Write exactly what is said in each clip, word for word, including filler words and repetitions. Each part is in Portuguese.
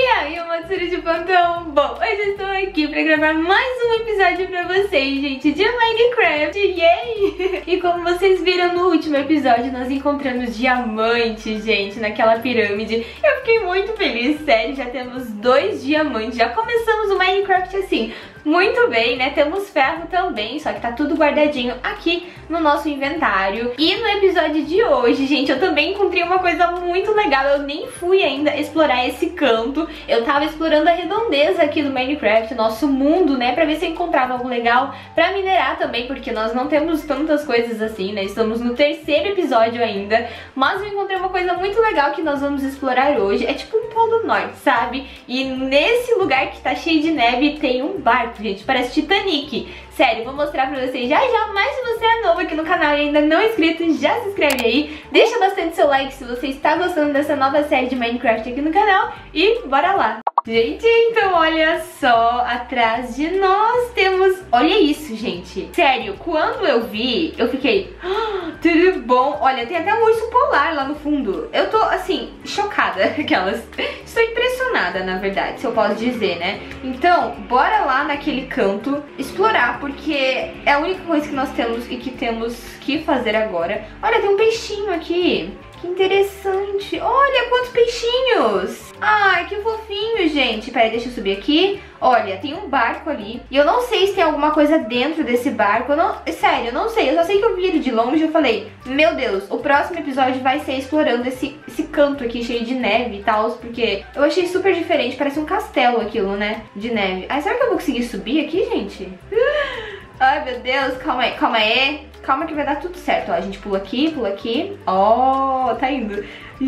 aí, Matsuri de plantão? Bom, hoje eu estou aqui pra gravar mais um episódio pra vocês, gente, de Minecraft, yay! E como vocês viram no último episódio, nós encontramos diamantes, gente, naquela pirâmide. Eu fiquei muito feliz, sério, já temos dois diamantes, já começamos o Minecraft assim, muito bem, né? Temos ferro também, só que tá tudo guardadinho aqui no nosso inventário. E no episódio de hoje, gente, eu também encontrei uma coisa muito legal. Eu nem fui ainda explorar esse canto. Eu tava explorando a redondeza aqui do Minecraft, nosso mundo, né? Pra ver se eu encontrava algo legal pra minerar também, porque nós não temos tantas coisas assim, né? Estamos no terceiro episódio ainda. Mas eu encontrei uma coisa muito legal que nós vamos explorar hoje. É tipo um Polo Norte, sabe? E nesse lugar que tá cheio de neve tem um barco, gente, parece Titanic. Sério, vou mostrar pra vocês já já, mas se você é novo aqui no canal e ainda não é inscrito, já se inscreve aí, deixa bastante seu like se você está gostando dessa nova série de Minecraft aqui no canal e bora lá! Gente, então olha só, atrás de nós temos... Olha isso, gente. Sério, quando eu vi, eu fiquei... Ah, tudo bom? Olha, tem até um urso polar lá no fundo. Eu tô, assim, chocada. Aquelas... Estou impressionada, na verdade, se eu posso dizer, né? Então, bora lá naquele canto explorar, porque é a única coisa que nós temos e que temos que fazer agora. Olha, tem um peixinho aqui. Que interessante. Olha quantos peixinhos. Ai, que fofinho, gente. Peraí, deixa eu subir aqui. Olha, tem um barco ali. E eu não sei se tem alguma coisa dentro desse barco. Eu não... Sério, eu não sei. Eu só sei que eu vi ele de longe e eu falei, meu Deus, o próximo episódio vai ser explorando esse, esse canto aqui cheio de neve e tal. Porque eu achei super diferente. Parece um castelo aquilo, né? De neve. Ai, será que eu vou conseguir subir aqui, gente? Ai, meu Deus. Calma aí, calma aí. Calma que vai dar tudo certo, ó, a gente pula aqui, pula aqui, ó, tá indo.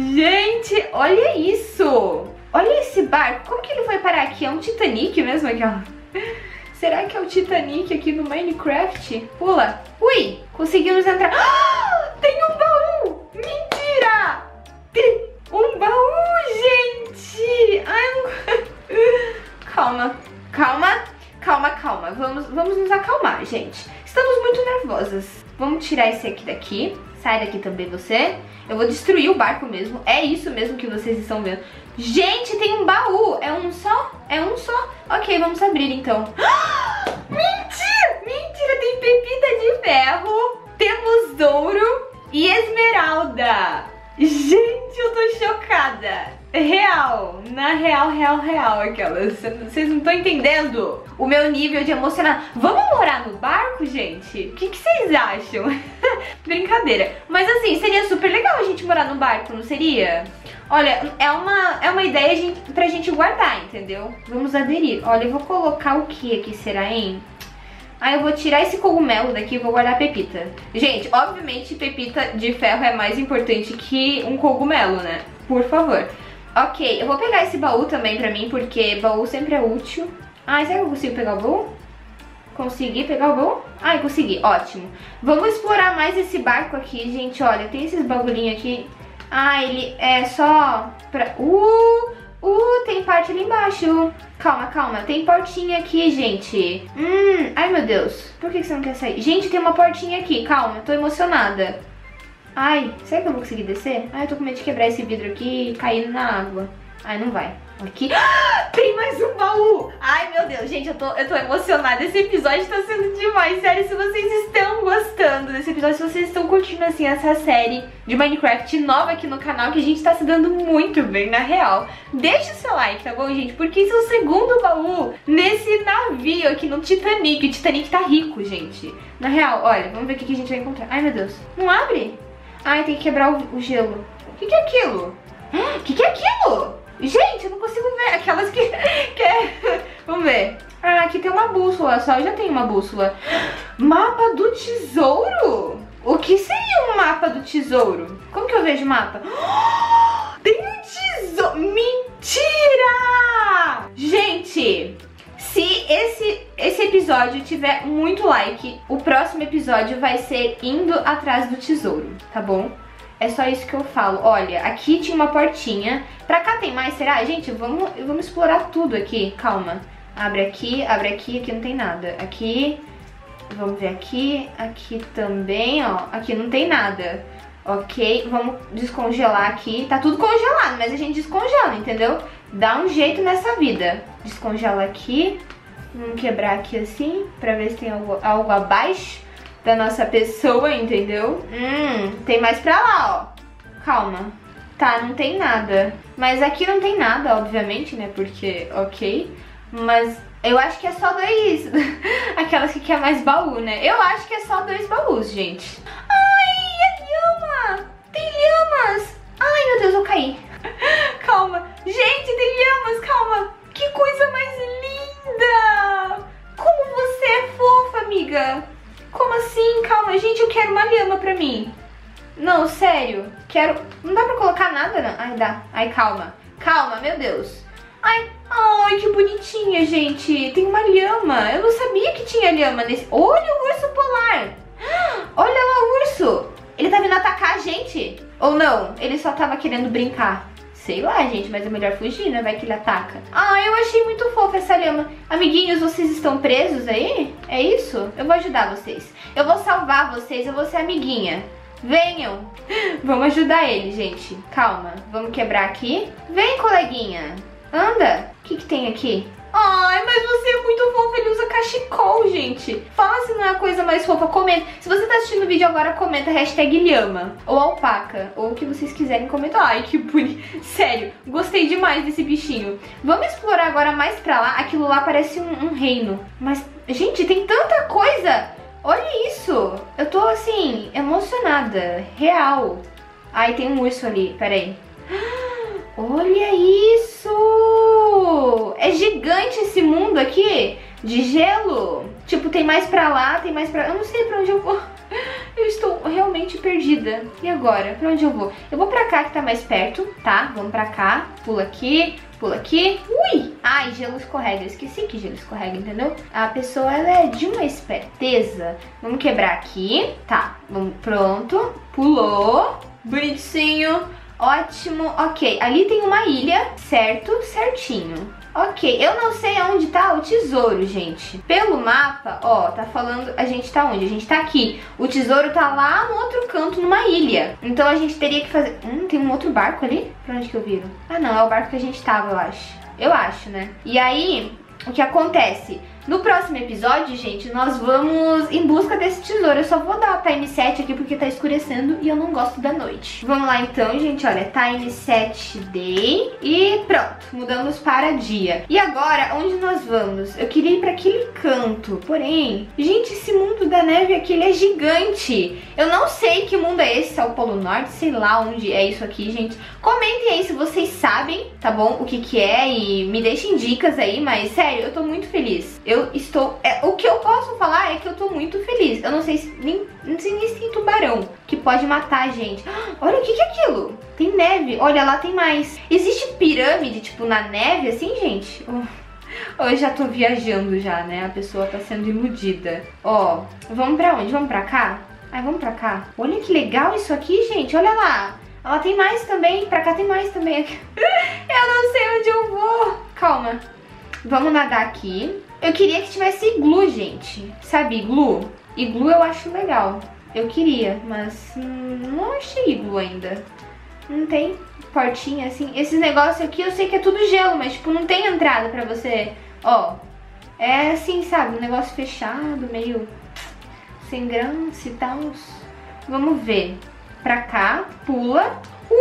Gente, olha isso, olha esse barco, como que ele foi parar aqui? É um Titanic mesmo aqui, ó. Será que é o Titanic aqui no Minecraft? Pula, ui, conseguimos entrar. Ah, tem um baú, mentira, tem um baú, gente. Ai, não... Calma, calma, calma, calma, vamos, vamos nos acalmar, gente. Estamos muito nervosas. Vamos tirar esse aqui daqui. Sai daqui também você. Eu vou destruir o barco mesmo. É isso mesmo que vocês estão vendo. Gente, tem um baú. É um só? É um só? Ok, vamos abrir então. Ah, mentira! Mentira, tem pepita de ferro. Temos ouro e esmeralda. Gente, eu tô chocada. Real, na real, real, real aquelas. Vocês não estão entendendo o meu nível de emocionar. Vamos morar no barco, gente? O que, que vocês acham? Brincadeira. Mas assim, seria super legal a gente morar no barco, não seria? Olha, é uma, é uma ideia gente, pra gente guardar, entendeu? Vamos aderir. Olha, eu vou colocar o que aqui, será, hein? Aí eu vou tirar esse cogumelo daqui e vou guardar a pepita. Gente, obviamente pepita de ferro é mais importante que um cogumelo, né? Por favor. Ok, eu vou pegar esse baú também pra mim, porque baú sempre é útil. Ai, será que eu consigo pegar o baú? Consegui pegar o baú? Ai, consegui, ótimo. Vamos explorar mais esse barco aqui, gente. Olha, tem esses bagulhinhos aqui. Ah, ele é só pra... Uh, uh, tem parte ali embaixo. Calma, calma, tem portinha aqui, gente. Hum, ai meu Deus. Por que você não quer sair? Gente, tem uma portinha aqui, calma, tô emocionada. Ai, será que eu vou conseguir descer? Ai, eu tô com medo de quebrar esse vidro aqui e cair na água. Ai, não vai. Aqui. Ah, tem mais um baú! Ai, meu Deus, gente, eu tô, eu tô emocionada. Esse episódio tá sendo demais. Sério, se vocês estão gostando desse episódio, se vocês estão curtindo, assim, essa série de Minecraft nova aqui no canal, que a gente tá se dando muito bem, na real, deixa o seu like, tá bom, gente? Porque esse é o segundo baú nesse navio aqui no Titanic. O Titanic tá rico, gente. Na real, olha, vamos ver o que a gente vai encontrar. Ai, meu Deus. Não abre? Ai, tem que quebrar o, o gelo. O que, que é aquilo? O que, que é aquilo? Gente, eu não consigo ver. Aquelas que... que é... Vamos ver. Ah, aqui tem uma bússola só. Eu já tenho uma bússola. Mapa do tesouro? O que seria um mapa do tesouro? Como que eu vejo o mapa? Tem um tesouro. Mentira! Gente... Se esse, esse episódio tiver muito like, o próximo episódio vai ser indo atrás do tesouro, tá bom? É só isso que eu falo. Olha, aqui tinha uma portinha. Pra cá tem mais, será? Gente, vamos, vamos explorar tudo aqui. Calma. Abre aqui, abre aqui, aqui não tem nada. Aqui, vamos ver aqui. Aqui também, ó. Aqui não tem nada. Ok, vamos descongelar aqui. Tá tudo congelado, mas a gente descongela, entendeu? dá um jeito nessa vida. Descongela aqui. Vamos quebrar aqui assim, pra ver se tem algo, algo abaixo da nossa pessoa, entendeu? Hum, tem mais pra lá, ó. Calma. Tá, não tem nada. Mas aqui não tem nada, obviamente, né? Porque, ok. Mas eu acho que é só dois... Aquelas que quer mais baú, né? Eu acho que é só dois baús, gente. Ai, é lhama! Tem lhamas! Ai, meu Deus, eu caí. Calma. Gente, tem lhamas, calma. Que coisa mais linda! Como você é fofa, amiga. Como assim? Calma, gente, eu quero uma lhama pra mim. Não, sério. Quero... Não dá pra colocar nada, não? Ai, dá. Ai, calma. Calma, meu Deus. Ai, ai, que bonitinha, gente. Tem uma lhama. Eu não sabia que tinha lhama nesse... Olha o urso polar. Olha lá o urso. Ele tá vindo atacar a gente. Ou não? Ele só tava querendo brincar. Sei lá, gente, mas é melhor fugir, né? Vai que ele ataca. Ah, eu achei muito fofa essa lhama. Amiguinhos, vocês estão presos aí? É isso? Eu vou ajudar vocês. Eu vou salvar vocês, eu vou ser amiguinha. Venham. Vamos ajudar ele, gente. Calma. Vamos quebrar aqui. Vem, coleguinha. Anda. O que que tem aqui? Ai, mas você é muito fofa. Ele usa cachecol, gente. Fala se não é a coisa mais fofa. Comenta. Se você tá assistindo o vídeo agora, comenta hashtag lhama. Ou alpaca. Ou o que vocês quiserem comentar. Ai, que bonito. Sério, gostei demais desse bichinho. Vamos explorar agora mais pra lá. Aquilo lá parece um, um reino. Mas, gente, tem tanta coisa. Olha isso. Eu tô, assim, emocionada. Real. Ai, tem um urso ali. Peraí. Olha isso! É gigante esse mundo aqui de gelo. Tipo, tem mais pra lá, tem mais pra... Eu não sei pra onde eu vou. Eu estou realmente perdida. E agora? Pra onde eu vou? Eu vou pra cá que tá mais perto, tá? Vamos pra cá. Pula aqui, pula aqui. Ui! Ai, gelo escorrega. Eu esqueci que gelo escorrega, entendeu? A pessoa, ela é de uma esperteza. Vamos quebrar aqui. Tá, vamos, pronto. Pulou. Bonitinho. Ótimo, ok. Ali tem uma ilha, certo? Certinho. Ok, eu não sei onde tá o tesouro, gente. Pelo mapa, ó, tá falando... A gente tá onde? A gente tá aqui. O tesouro tá lá no outro canto, numa ilha. Então a gente teria que fazer... Hum, tem um outro barco ali? Pra onde que eu viro? Ah, não, é o barco que a gente tava, eu acho. Eu acho, né? E aí, o que acontece? No próximo episódio, gente, nós vamos em busca desse tesouro. Eu só vou dar time set aqui porque tá escurecendo e eu não gosto da noite. Vamos lá então, gente, olha, time set day e pronto, mudamos para dia. E agora, onde nós vamos? Eu queria ir para aquele canto, porém, gente, esse mundo da neve aqui, ele é gigante. Eu não sei que mundo é esse, se é o Polo Norte, sei lá onde é isso aqui, gente. Comentem aí se vocês sabem, tá bom, o que que é e me deixem dicas aí, mas sério, eu tô muito feliz. Eu estou... É, o que eu posso falar é que eu tô muito feliz. Eu não sei se nem, não sei nem se tem tubarão que pode matar a gente. Olha, o que que é aquilo? Tem neve. Olha, lá tem mais. Existe pirâmide, tipo, na neve, assim, gente? Oh, eu já tô viajando já, né? A pessoa tá sendo iludida. Ó, vamos pra onde? Vamos pra cá? Ai, vamos pra cá. Olha que legal isso aqui, gente. Olha lá. Ela tem mais também. Pra cá tem mais também. Eu não sei onde eu vou. Calma. Vamos nadar aqui. Eu queria que tivesse iglu, gente. Sabe, iglu? Iglu eu acho legal. Eu queria, mas hum, não achei iglu ainda. Não tem portinha assim. Esses negócios aqui eu sei que é tudo gelo, mas tipo, não tem entrada pra você... Ó, é assim, sabe? Um negócio fechado, meio sem graça e tal. Vamos ver. Pra cá, pula. Uh,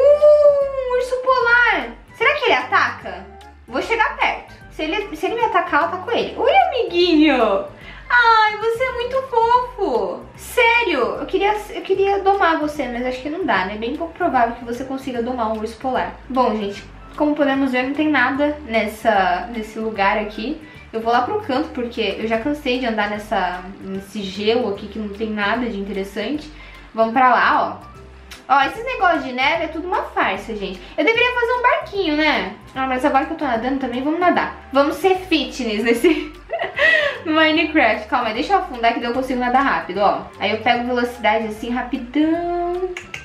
um urso polar. Será que ele ataca? Vou chegar perto. Se ele, se ele me atacar, eu ataco ele. Oi, amiguinho! Ai, você é muito fofo! Sério, eu queria, eu queria domar você, mas acho que não dá, né? É bem pouco provável que você consiga domar um urso polar. Bom, gente, como podemos ver, não tem nada nessa, nesse lugar aqui. Eu vou lá pro canto, porque eu já cansei de andar nessa, nesse gelo aqui, que não tem nada de interessante. Vamos pra lá, ó. Ó, esses negócios de neve é tudo uma farsa, gente. Eu deveria fazer um barquinho, né? Ah, mas agora que eu tô nadando também, vamos nadar. Vamos ser fitness nesse Minecraft. Calma aí, deixa eu afundar que daí eu consigo nadar rápido, ó. Aí eu pego velocidade assim, rapidão.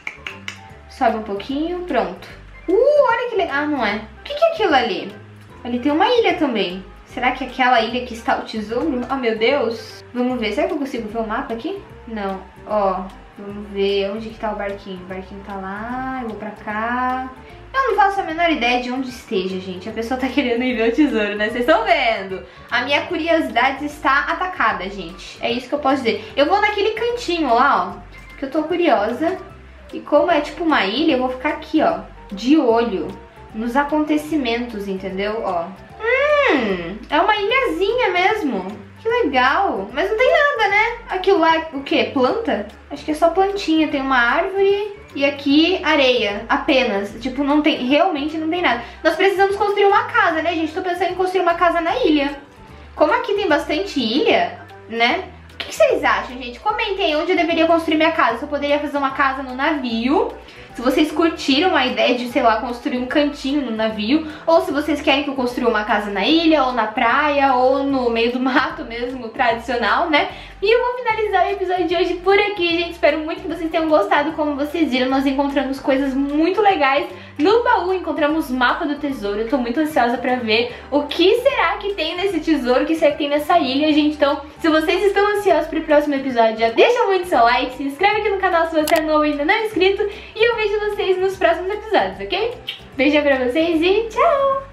Sobe um pouquinho, pronto. Uh, olha que legal. Ah, não é. O que que é aquilo ali? Ali tem uma ilha também. Será que é aquela ilha que está o tesouro? Oh, meu Deus. Vamos ver. Será que eu consigo ver o mapa aqui? Não. Ó, vamos ver onde que tá o barquinho. O barquinho tá lá, eu vou pra cá. Eu não faço a menor ideia de onde esteja, gente. A pessoa tá querendo ir ver o tesouro, né? Vocês estão vendo? A minha curiosidade está atacada, gente. É isso que eu posso dizer. Eu vou naquele cantinho lá, ó, que eu tô curiosa. E como é tipo uma ilha, eu vou ficar aqui, ó, de olho nos acontecimentos, entendeu? Ó. Hum, é uma ilhazinha mesmo. Que legal. Mas não tem nada, né? Aquilo lá, o quê? Planta? Acho que é só plantinha. Tem uma árvore e aqui areia, apenas. Tipo, não tem, realmente não tem nada. Nós precisamos construir uma casa, né, gente? Tô pensando em construir uma casa na ilha. Como aqui tem bastante ilha, né? O que vocês acham, gente? Comentem onde eu deveria construir minha casa. Se eu poderia fazer uma casa no navio. Se vocês curtiram a ideia de, sei lá, construir um cantinho no navio. Ou se vocês querem que eu construa uma casa na ilha, ou na praia, ou no meio do mato mesmo, tradicional, né? E eu vou finalizar o episódio de hoje por aqui, gente. Espero muito que vocês tenham gostado. Como vocês viram, nós encontramos coisas muito legais no baú. Encontramos mapa do tesouro. Eu tô muito ansiosa pra ver o que será que tem nesse tesouro, o que será que tem nessa ilha, gente. Então, se vocês estão ansiosos pro próximo episódio, já deixa muito seu like, se inscreve aqui no canal se você é novo e ainda não é inscrito. E eu vejo vocês nos próximos episódios, ok? Beijo pra vocês e tchau!